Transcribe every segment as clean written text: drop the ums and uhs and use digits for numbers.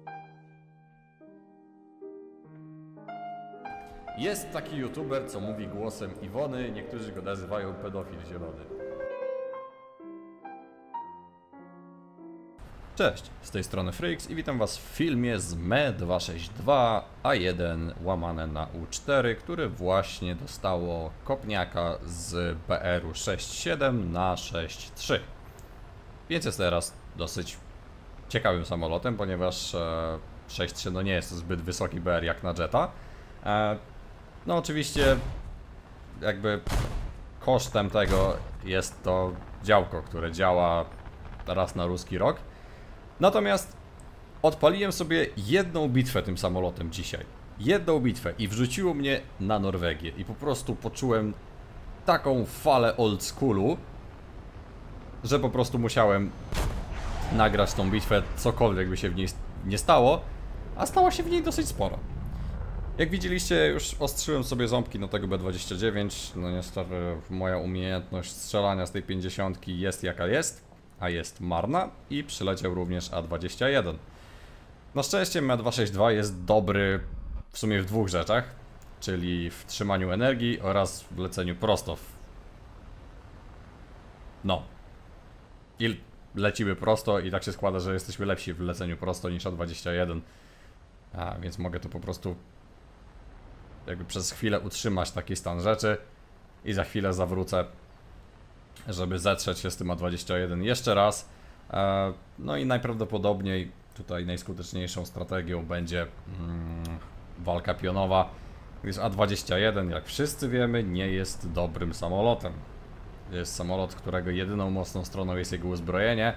Jest taki youtuber, co mówi głosem Iwony, niektórzy go nazywają pedofil zielony. Cześć, z tej strony Freaks i witam was w filmie z Me262 A1 łamane na U4, które właśnie dostało kopniaka z BR-u 6.7 na 6.3. Więc jest teraz dosyć ciekawym samolotem, ponieważ 6.3 no nie jest to zbyt wysoki BR jak na Jetta. No oczywiście jakby kosztem tego jest to działko, które działa raz na ruski rok. Natomiast odpaliłem sobie jedną bitwę tym samolotem dzisiaj. Jedną bitwę i wrzuciło mnie na Norwegię. I po prostu poczułem taką falę old schoolu, że po prostu musiałem nagrać tą bitwę, cokolwiek by się w niej nie stało. A stało się w niej dosyć sporo. Jak widzieliście, już ostrzyłem sobie ząbki do tego B29. No niestety moja umiejętność strzelania z tej 50 jest jaka jest, a jest marna i przyleciał również A21. Na szczęście Me262 jest dobry w sumie w dwóch rzeczach, czyli w trzymaniu energii oraz w leceniu prosto. No. I lecimy prosto i tak się składa, że jesteśmy lepsi w leceniu prosto niż A21. Więc mogę to po prostu jakby przez chwilę utrzymać taki stan rzeczy i za chwilę zawrócę, żeby zetrzeć się z tym A21 jeszcze raz. No i najprawdopodobniej tutaj najskuteczniejszą strategią będzie walka pionowa, gdyż A21, jak wszyscy wiemy, nie jest dobrym samolotem. Jest samolot, którego jedyną mocną stroną jest jego uzbrojenie,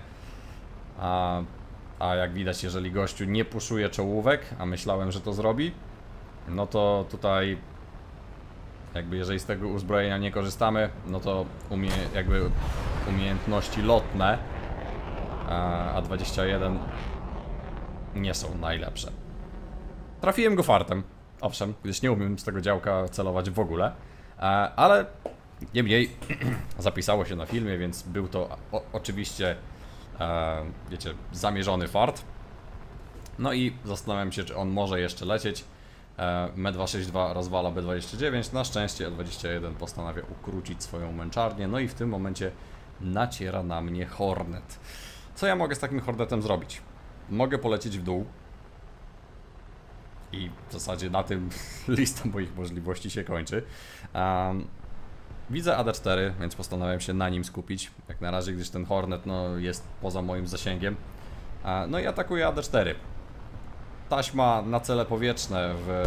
a jak widać, jeżeli gościu nie puszuje czołówek, a myślałem, że to zrobi, no to tutaj jakby jeżeli z tego uzbrojenia nie korzystamy, no to umiejętności lotne A21 nie są najlepsze. Trafiłem go fartem, owszem, gdyż nie umiem z tego działka celować w ogóle, ale niemniej zapisało się na filmie, więc był to oczywiście, wiecie, zamierzony fart. No i zastanawiam się, czy on może jeszcze lecieć. Me262 rozwala B29, na szczęście A21 postanawia ukrócić swoją męczarnię, no i w tym momencie naciera na mnie Hornet. Co ja mogę z takim Hornetem zrobić? Mogę polecieć w dół i w zasadzie na tym lista moich możliwości się kończy. Widzę AD4, więc postanawiam się na nim skupić, jak na razie, gdyż ten Hornet no, jest poza moim zasięgiem. No i atakuję AD4. Taśma na cele powietrzne w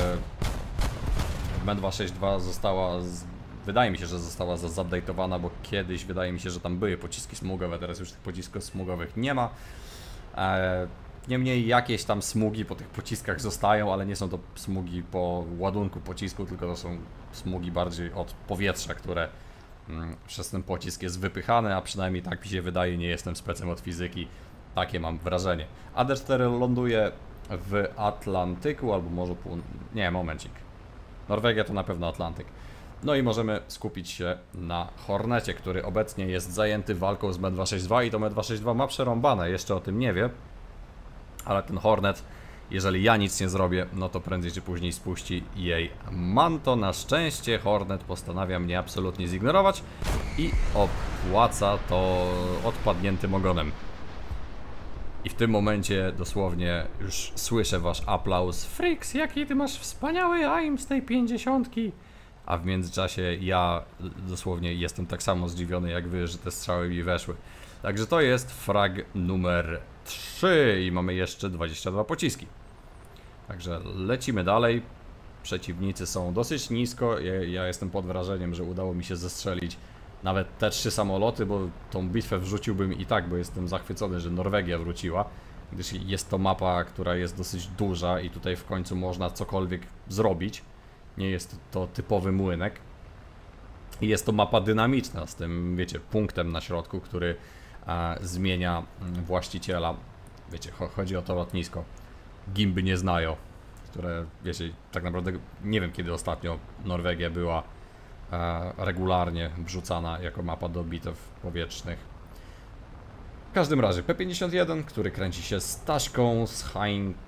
Me262 została, wydaje mi się, że została zupdate'owana, bo kiedyś wydaje mi się, że tam były pociski smugowe, teraz już tych pocisków smugowych nie ma. Niemniej jakieś tam smugi po tych pociskach zostają, ale nie są to smugi po ładunku pocisku, tylko to są smugi bardziej od powietrza, które przez ten pocisk jest wypychane, a przynajmniej tak mi się wydaje, nie jestem specem od fizyki, takie mam wrażenie. AD4 ląduje w Atlantyku albo Morzu Północnym. Nie, momencik. Norwegia to na pewno Atlantyk. No i możemy skupić się na Hornecie, który obecnie jest zajęty walką z Me262 i to Me262 ma przerąbane, jeszcze o tym nie wie. Ale ten Hornet, jeżeli ja nic nie zrobię, no to prędzej czy później spuści jej manto. Na szczęście Hornet postanawia mnie absolutnie zignorować i opłaca to odpadniętym ogonem. I w tym momencie dosłownie już słyszę wasz aplauz. Freaks, jaki ty masz wspaniały aim z tej 50. A w międzyczasie ja dosłownie jestem tak samo zdziwiony jak wy, że te strzały mi weszły. Także to jest frag numer 3 i mamy jeszcze 22 pociski. Także lecimy dalej. Przeciwnicy są dosyć nisko. Ja jestem pod wrażeniem, że udało mi się zestrzelić nawet te 3 samoloty, bo tą bitwę wrzuciłbym i tak, bo jestem zachwycony, że Norwegia wróciła, gdyż jest to mapa, która jest dosyć duża i tutaj w końcu można cokolwiek zrobić. Nie jest to typowy młynek. I jest to mapa dynamiczna z tym, wiecie, punktem na środku, który zmienia właściciela. Wiecie, chodzi o to lotnisko. Gimby nie znają, które, wiecie, tak naprawdę nie wiem, kiedy ostatnio Norwegia była regularnie wrzucana jako mapa do bitew powietrznych. W każdym razie P51, który kręci się z Taśką, z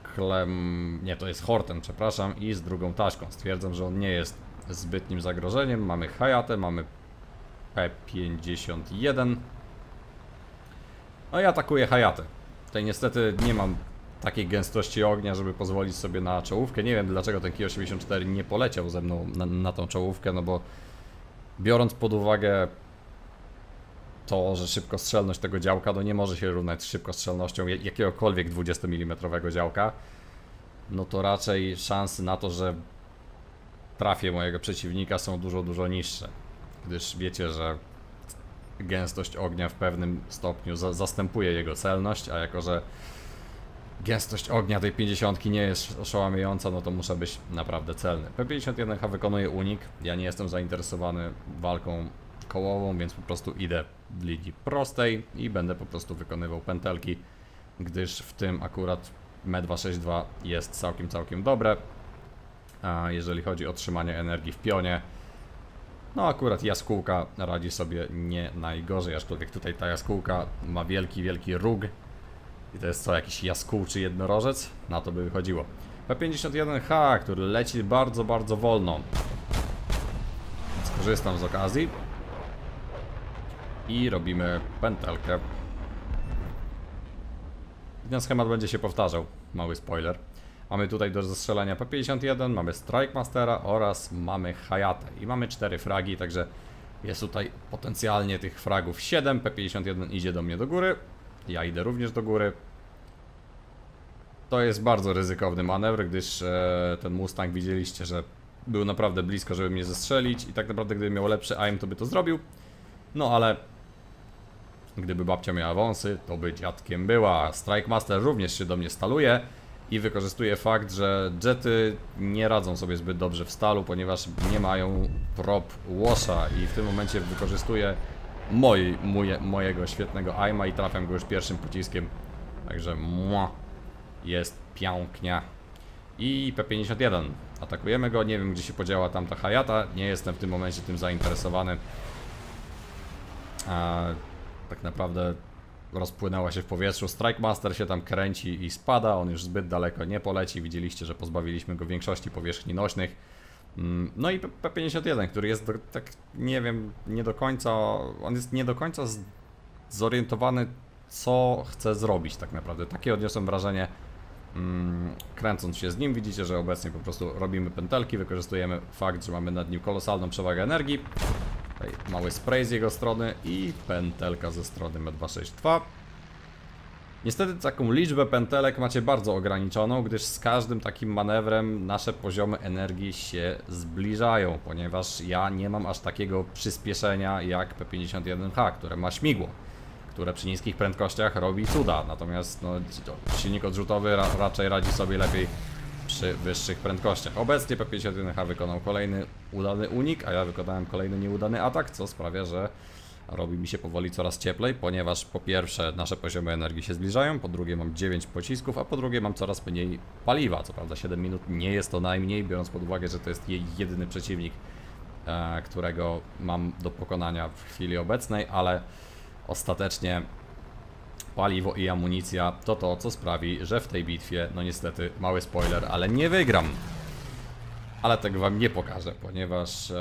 nie, to jest Horten, przepraszam, i z drugą taśką. Stwierdzam, że on nie jest zbytnim zagrożeniem. Mamy Hayatę, mamy P51. No i atakuję Hayatę. Tutaj niestety nie mam takiej gęstości ognia, żeby pozwolić sobie na czołówkę. Nie wiem, dlaczego ten Ki-84 nie poleciał ze mną na tą czołówkę, no bo biorąc pod uwagę to, że szybkostrzelność tego działka no nie może się równać z szybkostrzelnością jakiegokolwiek 20 mm działka, no to raczej szanse na to, że trafię mojego przeciwnika są dużo niższe, gdyż wiecie, że gęstość ognia w pewnym stopniu zastępuje jego celność, a jako że gęstość ognia tej 50 nie jest oszałamiająca, no to muszę być naprawdę celny. P51H wykonuje unik, ja nie jestem zainteresowany walką kołową, więc po prostu idę w linii prostej i będę po prostu wykonywał pętelki, gdyż w tym akurat Me262 jest całkiem dobre, a jeżeli chodzi o trzymanie energii w pionie, no akurat jaskółka radzi sobie nie najgorzej, aczkolwiek tutaj ta jaskółka ma wielki róg i to jest co, jakiś jaskółczy jednorożec? Na to by wychodziło. P51H, który leci bardzo wolno. Skorzystam z okazji i robimy pętelkę. Ten schemat będzie się powtarzał, mały spoiler. Mamy tutaj do zastrzelania P51, mamy Strike Mastera oraz mamy Hayatę. I mamy 4 fragi, także jest tutaj potencjalnie tych fragów 7. P51 idzie do mnie do góry, ja idę również do góry. To jest bardzo ryzykowny manewr, gdyż ten Mustang widzieliście, że był naprawdę blisko, żeby mnie zestrzelić i tak naprawdę gdyby miał lepszy aim, to by to zrobił. No ale gdyby babcia miała wąsy, to by dziadkiem była. Strike Master również się do mnie staluje i wykorzystuje fakt, że jety nie radzą sobie zbyt dobrze w stalu, ponieważ nie mają prop washa i w tym momencie wykorzystuje mojego świetnego aima i trafiam go już pierwszym pociskiem. Także jest pięknie. I P51. Atakujemy go, nie wiem gdzie się podziała tamta Hayata, nie jestem w tym momencie tym zainteresowany. Tak naprawdę rozpłynęła się w powietrzu. Strike Master się tam kręci i spada, on już zbyt daleko nie poleci. Widzieliście, że pozbawiliśmy go większości powierzchni nośnych. No i P51, który jest tak, nie wiem, nie do końca, on jest nie do końca zorientowany, co chce zrobić tak naprawdę. Takie odniosłem wrażenie, kręcąc się z nim. Widzicie, że obecnie po prostu robimy pętelki, wykorzystujemy fakt, że mamy nad nim kolosalną przewagę energii. Tutaj mały spray z jego strony i pętelka ze strony Me262. Niestety taką liczbę pętelek macie bardzo ograniczoną, gdyż z każdym takim manewrem nasze poziomy energii się zbliżają, ponieważ ja nie mam aż takiego przyspieszenia jak P51H, które ma śmigło, które przy niskich prędkościach robi cuda, natomiast no, silnik odrzutowy raczej radzi sobie lepiej przy wyższych prędkościach. Obecnie P51H wykonał kolejny udany unik, a ja wykonałem kolejny nieudany atak, co sprawia, że robi mi się powoli coraz cieplej, ponieważ po pierwsze nasze poziomy energii się zbliżają, po drugie mam 9 pocisków, a po drugie mam coraz mniej paliwa. Co prawda 7 minut nie jest to najmniej, biorąc pod uwagę, że to jest jej jedyny przeciwnik, którego mam do pokonania w chwili obecnej, ale ostatecznie paliwo i amunicja to to, co sprawi, że w tej bitwie, no niestety, mały spoiler, ale nie wygram. Ale tego wam nie pokażę, ponieważ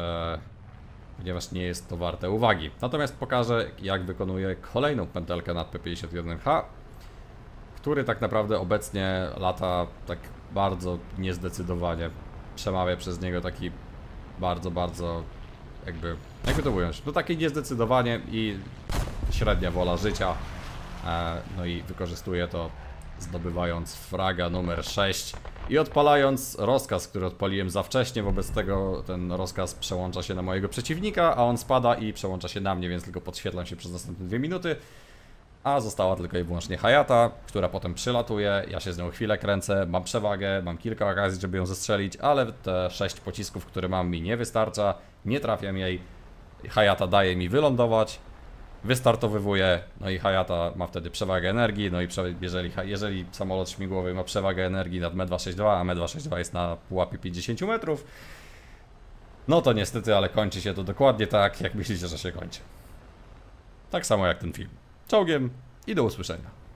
nie jest to warte uwagi. Natomiast pokażę, jak wykonuję kolejną pętelkę nad P51H, który tak naprawdę obecnie lata tak bardzo niezdecydowanie. Przemawia przez niego taki bardzo jakby to ująć, no takie niezdecydowanie i średnia wola życia. No i wykorzystuję to, zdobywając fraga numer 6 i odpalając rozkaz, który odpaliłem za wcześnie. Wobec tego ten rozkaz przełącza się na mojego przeciwnika, a on spada i przełącza się na mnie, więc tylko podświetlam się przez następne 2 minuty. A została tylko i wyłącznie Hayata, która potem przylatuje, ja się z nią chwilę kręcę, mam przewagę, mam kilka okazji, żeby ją zestrzelić, ale te 6 pocisków, które mam, mi nie wystarcza, nie trafiam jej. Hayata daje mi wylądować, wystartowywuje, no i Hayata ma wtedy przewagę energii, no i jeżeli samolot śmigłowy ma przewagę energii nad Me262, a Me262 jest na pułapie 50 metrów, no to niestety, ale kończy się to dokładnie tak, jak myślicie, że się kończy. Tak samo jak ten film. Czołgiem i do usłyszenia.